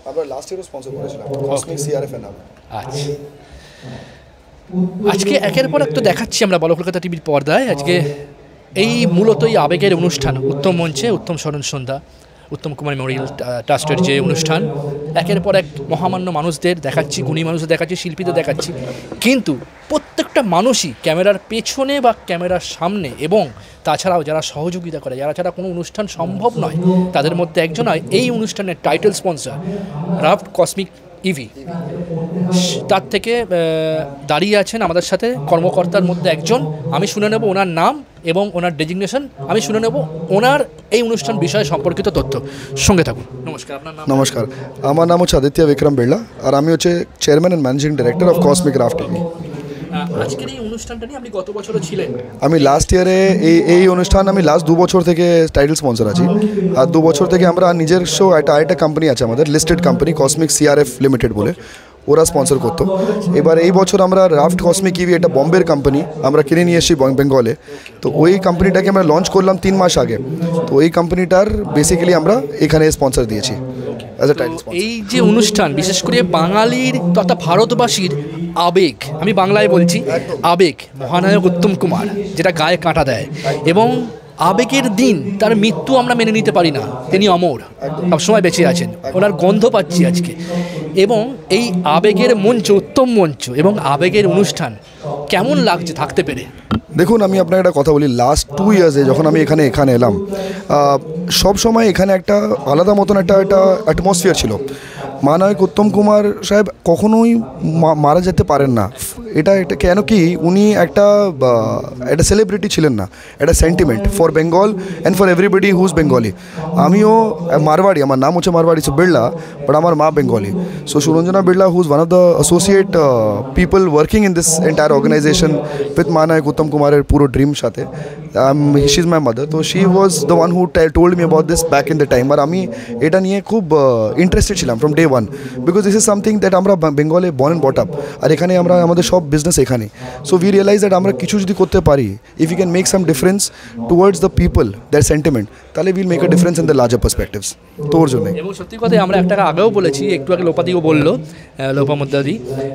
আমরা লাস্ট ইয়ারও স্পন্সর করেছিলাম কসমিক সিআরএফ এর নামে। আচ্ছা, আজকে একের পর এক তো দেখাচ্ছি আমরা বলো কলকাতা টিভির পর্দায়। আজকে এই মূলত এই আবেগের অনুষ্ঠান উত্তম মঞ্চে উত্তম স্মরণ সন্ধ্যা উত্তম কুমার মেমোরিয়াল ট্রাস্টের যে অনুষ্ঠান, একের পর এক মহামান্য মানুষদের দেখাচ্ছি, গুণী মানুষদের দেখাচ্ছি, শিল্পীদের দেখাচ্ছি, কিন্তু প্রত্যেকটা মানুষই ক্যামেরার পেছনে বা ক্যামেরার সামনে এবং তাছাড়াও যারা সহযোগিতা করে, যারা ছাড়া কোনো অনুষ্ঠান সম্ভব নয়, তাদের মধ্যে একজন হয় এই অনুষ্ঠানের title sponsor raft cosmic EV. তার থেকে দাঁড়িয়ে আছেন আমাদের সাথে কর্মকর্তার মধ্যে একজন। আমি শুনে নেব ওনার নাম এবং ওনার ডেজিগনেশন, আমি শুনে নেব ওনার এই অনুষ্ঠান বিষয়ে সম্পর্কিত তথ্য। সঙ্গে থাকুন। নমস্কার, আপনার নাম? নমস্কার, আমার নাম হচ্ছে আদিত্য বিক্রম বিড়লা, আর আমি হচ্ছে chairman and managing director of cosmic raft TV. আজকের এই অনুষ্ঠানটা নিয়ে আপনি গত বছরও ছিলেন। আমি লাস্ট ইয়ারে এই অনুষ্ঠান আমি লাস্ট 2 বছর থেকে টাইটেল স্পন্সর আছি, আর 2 বছর থেকে আমরা নিজস্ব আরেকটা কোম্পানি আছে আমাদের, listed company cosmic CRF limited বলে, ওরা স্পন্সর করতো। এবার এই বছর আমরা রাফট কসমিক ইভি, এটা বম্বের কোম্পানি, আমরা কিনে নিয়ে এসেছি বেঙ্গলে। তো ওই কোম্পানিটাকে আমরা লঞ্চ করলাম 3 মাস আগে। তো ওই কোম্পানিটার বেসিক্যালি আমরা এখানে স্পন্সর দিয়েছি অ্যাজ এ টাইটেল স্পন্সর। এই যে অনুষ্ঠান বিশেষ করে বাঙালির তথা ভারতবাসীর আবেগ, আমি বাংলায় বলছি, আবেগ, মহানায়ক উত্তম কুমার যেটা গায়ে কাঁটা দেয়, এবং আবেগের দিন তার মৃত্যু আমরা মেনে নিতে পারি না, তিনি অমর, সবসময় বেঁচে আছেন, ওনার গন্ধ পাচ্ছি আজকে। এবং এই আবেগের মঞ্চ, উত্তম মঞ্চ এবং আবেগের অনুষ্ঠান কেমন লাগছে থাকতে পেরে? দেখুন, আমি আপনাকে একটা কথা বলি, লাস্ট 2 ইয়ার্সে যখন আমি এখানে এলাম, সব সময় এখানে একটা আলাদা মতন একটা অ্যাটমসফিয়ার ছিল। মহানায়ক উত্তম কুমার সাহেব কখনোই মারা যেতে পারেন না। এটা কেন কি, উনি একটা সেলিব্রিটি ছিলেন না, একটা sentiment for Bengal and for everybody whose Bengali. আমিও মারওয়াড়ি, আমার নাম হচ্ছে মারওয়াড়ি, সো বিড়লা, বাট আমার মা Bengali. So Suranjana Birla, who is one of the associate people working in this entire organization with Mahanayak Uttam কুমারের পুরো ড্রিম সাথে, শি ইজ মাই মাদার। তো she was the one who told me about this back in the time. আর আমি এটা নিয়ে খুব interested ছিলাম from day one, because this is something that আমরা বেঙ্গলে বর্ন অ্যান্ড বট আপ, আর এখানে আমরা আমাদের সব বিজনেস এখানে। সো উই রিয়েলাইজ দ্যাট আমরা কিছু যদি করতে পারি, if you can make some difference towards the people, their sentiment, তাহলে will make a difference in the larger perspectives. তো ওর জন্য, এবং সত্যি কথাই আমরা একটা আগেও বলেছি, একটু আগে লোপাদিও বললো, লোপামুদ্দাদি,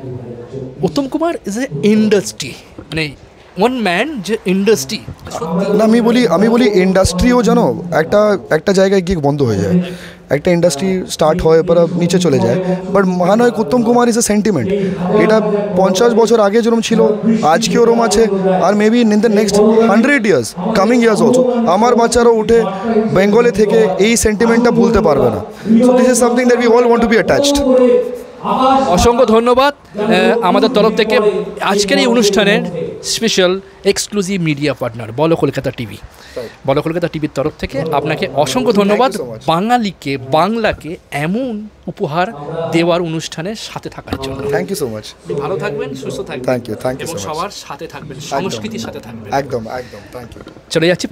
Uttam Kumar is a industry, মানে ওয়ান ম্যান যে ইন্ডাস্ট্রি। না, আমি বলি ইন্ডাস্ট্রিও জানো একটা জায়গায় গিয়ে বন্ধ হয়ে যায়, একটা ইন্ডাস্ট্রি স্টার্ট হয় পর নিচে চলে যায়, but Mahanayak Uttam Kumar is a sentiment. এটা 50 বছর আগে যেরকম ছিল, আজকে ওরম আছে, আর maybe in the next 100 years, coming years also, আমার বাচ্চারাও উঠে বেঙ্গলে থেকে এই সেন্টিমেন্টটা ভুলতে পারবে না। So this is something that we all want to be attached. অসংখ্য ধন্যবাদ আমাদের তরফ থেকে আজকের এই অনুষ্ঠানের স্পেশাল এক্সক্লুসিভ মিডিয়া পার্টনার বলো কলকাতা টিভি। বলো কলকাতা টিভির তরফ থেকে আপনাকে অসংখ্য ধন্যবাদ, বাঙালিকে, বাংলাকে এমন উপহার দেওয়ার অনুষ্ঠানের সাথে থাকার জন্য। Thank you so much. ভালো থাকবেন, সুস্থ থাকবেন, থ্যাংক ইউ সো মাচ। সবার সাথে থাকবেন, সংস্কৃতির সাথে থাকবেন। একদম, থ্যাংক ইউ। চলে যাচ্ছি।